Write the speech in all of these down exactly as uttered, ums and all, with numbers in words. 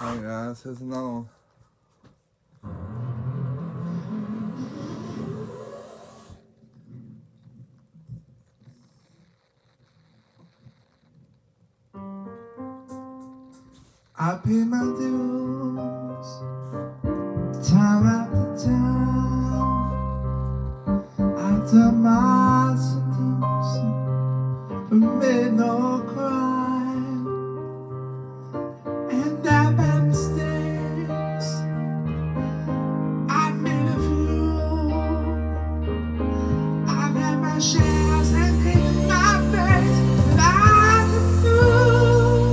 Alright guys, here's another one. I pay my dues, time after time. I've done my sentence, but made no crime. And I've made mistakes, I made a fool. I've had my shares and hit my face, and I can do.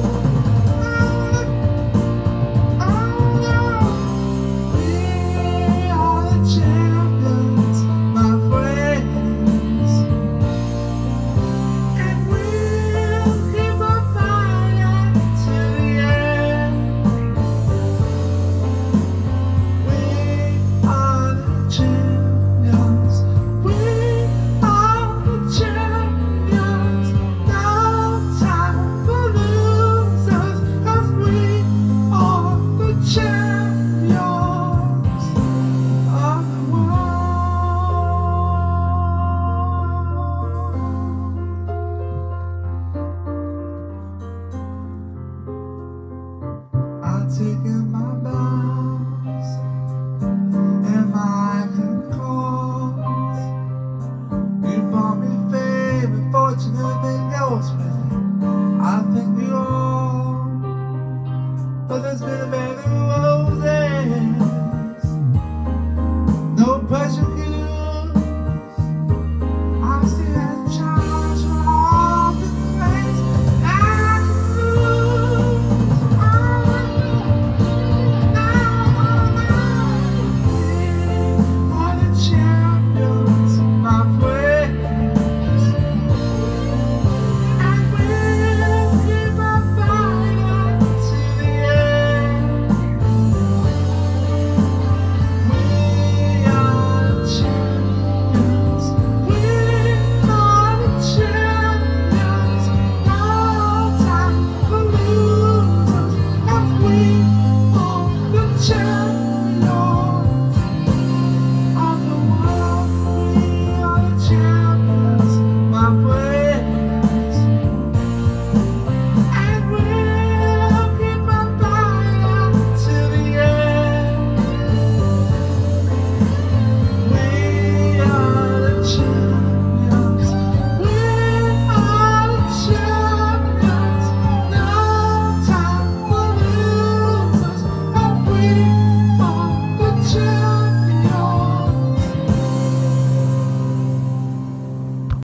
Taking my bows and my good calls. You brought me fame and fortune, everything else with it. I think we all, but there's been a better rose.